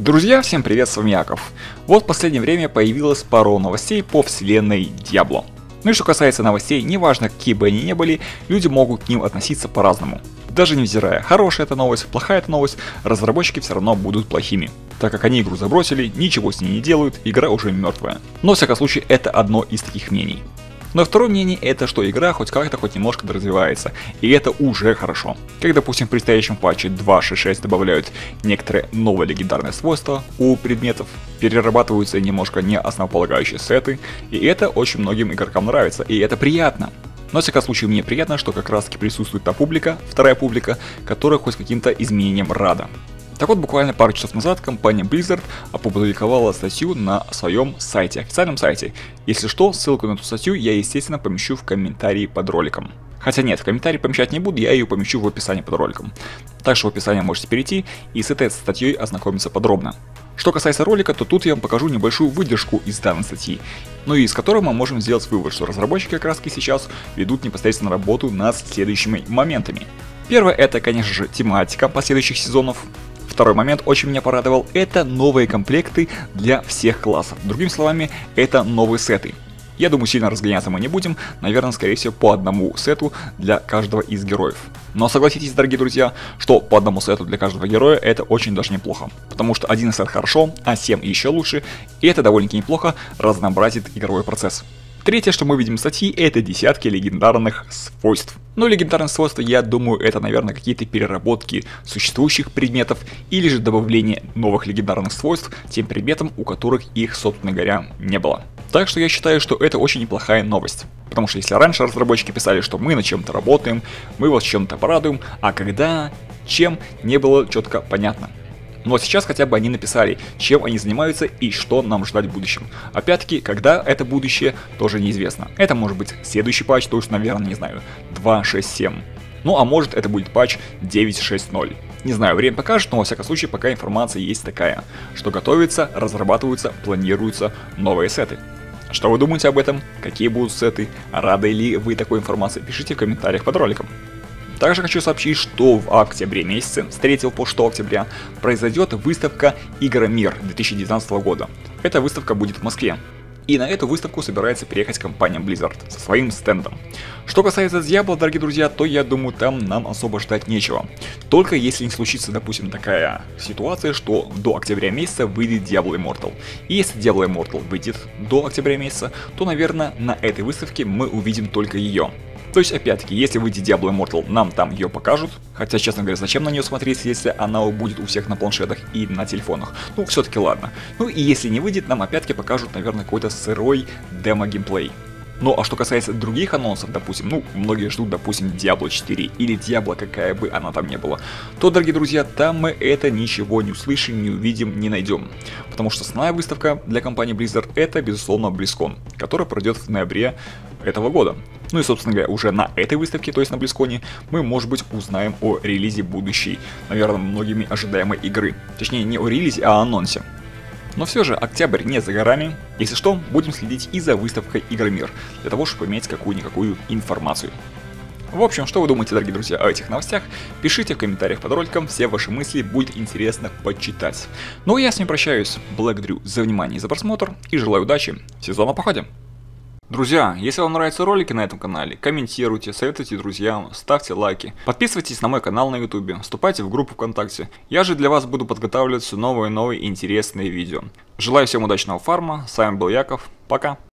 Друзья, всем привет, с вами Яков. Вот в последнее время появилось пару новостей по вселенной Diablo. Ну и что касается новостей, неважно какие бы они ни были, люди могут к ним относиться по-разному. Даже невзирая, хорошая это новость, плохая это новость, разработчики все равно будут плохими. Так как они игру забросили, ничего с ней не делают, игра уже мертвая. Но в всяком случае это одно из таких мнений. Но второе мнение это, что игра хоть как-то, хоть немножко доразвивается, и это уже хорошо. Как допустим в предстоящем патче 2.6.6 добавляют некоторые новые легендарные свойства у предметов, перерабатываются немножко не основополагающие сеты, и это очень многим игрокам нравится, и это приятно. Но в всяком случае мне приятно, что как раз таки присутствует та публика, вторая публика, которая хоть каким-то изменениям рада. Так вот, буквально пару часов назад компания Blizzard опубликовала статью на своем сайте, официальном сайте. Если что, ссылку на эту статью я, естественно, помещу в комментарии под роликом. Хотя нет, в комментарии помещать не буду, я ее помещу в описании под роликом. Так что в описании можете перейти и с этой статьей ознакомиться подробно. Что касается ролика, то тут я вам покажу небольшую выдержку из данной статьи, ну и из которой мы можем сделать вывод, что разработчики как раз сейчас ведут непосредственно работу над следующими моментами. Первое это, конечно же, тематика последующих сезонов. Второй момент очень меня порадовал, это новые комплекты для всех классов. Другими словами, это новые сеты. Я думаю, сильно разгоняться мы не будем, наверное, скорее всего, по одному сету для каждого из героев. Но согласитесь, дорогие друзья, что по одному сету для каждого героя это очень даже неплохо. Потому что один сет хорошо, а 7 еще лучше, и это довольно-таки неплохо разнообразит игровой процесс. Третье, что мы видим в статье, это десятки легендарных свойств. Но легендарные свойства, я думаю, это, наверное, какие-то переработки существующих предметов или же добавление новых легендарных свойств тем предметам, у которых их, собственно говоря, не было. Так что я считаю, что это очень неплохая новость. Потому что если раньше разработчики писали, что мы над чем-то работаем, мы вас чем-то порадуем, а когда, чем, не было четко понятно. Но сейчас хотя бы они написали, чем они занимаются и что нам ждать в будущем. Опять-таки, когда это будущее, тоже неизвестно. Это может быть следующий патч, то есть, наверное, не знаю, 2.6.7. Ну а может это будет патч 9.6.0. Не знаю, время покажет, но во всяком случае пока информация есть такая, что готовится, разрабатываются, планируются новые сеты. Что вы думаете об этом? Какие будут сеты? Рады ли вы такой информации? Пишите в комментариях под роликом. Также хочу сообщить, что в октябре месяце, с 3 по 6 октября, произойдет выставка Игромир 2019 года. Эта выставка будет в Москве. И на эту выставку собирается приехать компания Blizzard со своим стендом. Что касается Diablo, дорогие друзья, то я думаю, там нам особо ждать нечего. Только если не случится, допустим, такая ситуация, что до октября месяца выйдет Diablo Immortal. И если Diablo Immortal выйдет до октября месяца, то, наверное, на этой выставке мы увидим только ее. То есть, опять-таки, если выйдет Diablo Immortal, нам там ее покажут. Хотя, честно говоря, зачем на нее смотреть, если она будет у всех на планшетах и на телефонах? Ну, все-таки ладно. Ну и если не выйдет, нам опять-таки покажут, наверное, какой-то сырой демо-геймплей. Ну а что касается других анонсов, допустим, ну, многие ждут, допустим, Diablo 4 или Diablo, какая бы она там ни была, то, дорогие друзья, там мы это ничего не услышим, не увидим, не найдем. Потому что основная выставка для компании Blizzard это, безусловно, BlizzCon, которая пройдет в ноябре этого года. Ну и, собственно говоря, уже на этой выставке, то есть на BlizzCon, мы, может быть, узнаем о релизе будущей, наверное, многими ожидаемой игры. Точнее, не о релизе, а о анонсе. Но все же, октябрь не за горами. Если что, будем следить и за выставкой Игромир, для того, чтобы иметь какую-никакую информацию. В общем, что вы думаете, дорогие друзья, о этих новостях? Пишите в комментариях под роликом, все ваши мысли будет интересно почитать. Ну а я с вами прощаюсь. Благодарю за внимание и за просмотр, и желаю удачи в сезонном походе. Друзья, если вам нравятся ролики на этом канале, комментируйте, советуйте друзьям, ставьте лайки, подписывайтесь на мой канал на YouTube, вступайте в группу ВКонтакте. Я же для вас буду подготавливать все новые и новые интересные видео. Желаю всем удачного фарма, с вами был Яков, пока.